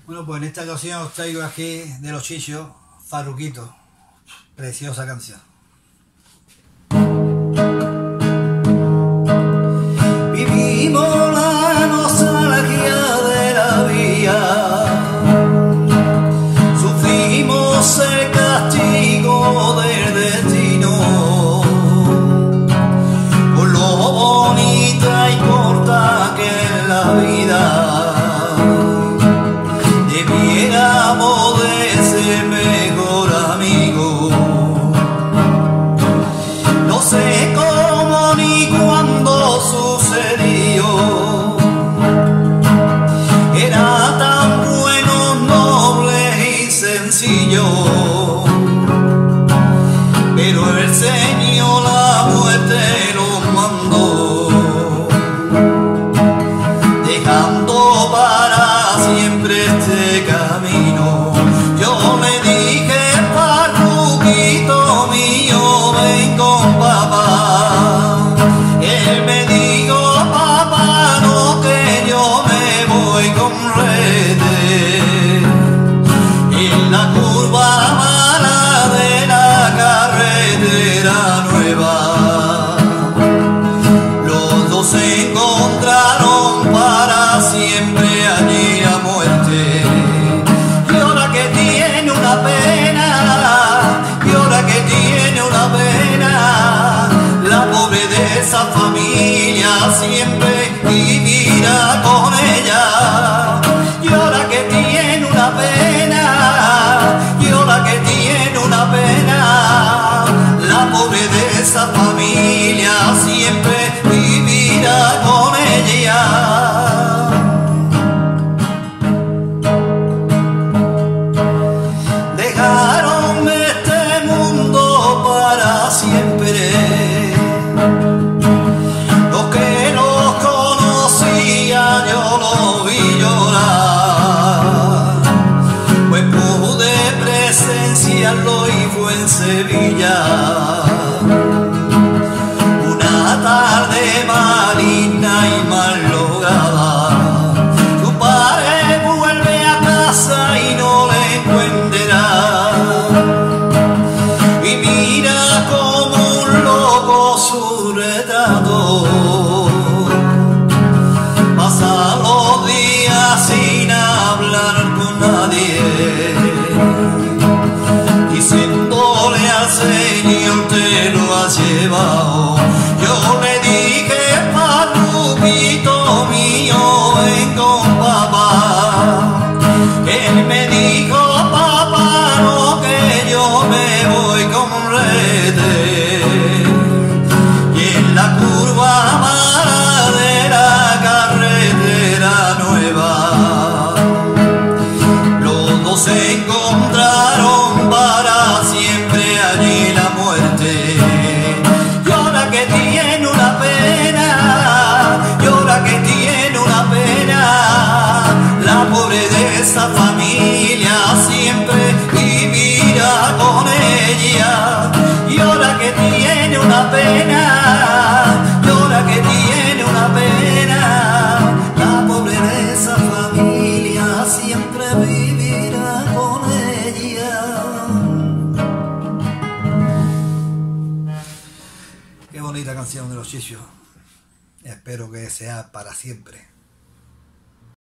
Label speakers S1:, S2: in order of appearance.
S1: Bueno, pues en esta ocasión os traigo aquí de Los Chichos, Farruquito. Preciosa canción. Vivimos la nostalgia de la vida, sufrimos el castigo del destino, por lo bonita y corta que es la vida. Debiéramos de ser mejor amigo. No sé cómo ni cuándo sucedió. Era tan bueno, noble y sencillo. Pero el Señor la muerte lo mandó, dejando para siempre este camino. Yo le dije, Farruquito mío, ven con papá. Él me dijo, papá, no, que yo me voy con Rete. En la curva mala de la carretera nueva, los dos se encontraron para siempre allí a muerte. Y ahora que tiene una pena, y ahora que tiene una pena, la pobre de esa familia siempre vivirá con ella. Y ahora que tiene una pena, y ahora que tiene una pena, la pobre de esa familia siempre vivirá con ella. Dejaron este mundo para siempre. Los que los conocía yo los vi llorar, pues pude presenciarlo y fue en Sevilla. Una tarde maligna y mal lograda, tu padre vuelve a casa y no le encuentra. Y mira como un loco su retrato, pasa los días sin hablar con nadie, diciéndole al Señor, te lo has llevado. Yo le dije, Farruquito mío, ven con papá. Él me dijo, papá, no, que yo me voy con Rete. Y en la curva mala de la carretera nueva, los dos se encontraron para siempre allí la muerte. Y ahora que tiene una pena, y ahora que tiene una pena, la pobre de esa familia siempre vivirá con ella. Y ahora que tiene una pena, y ahora que tiene una pena, la pobre de esa familia siempre vivirá con ella. Qué bonita canción de Los Chichos. Espero que sea para siempre.